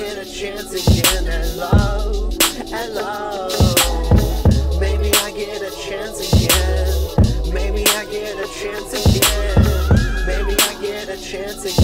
get a chance again at love, at love. Maybe I get a chance again. Maybe I get a chance again. Maybe I get a chance again.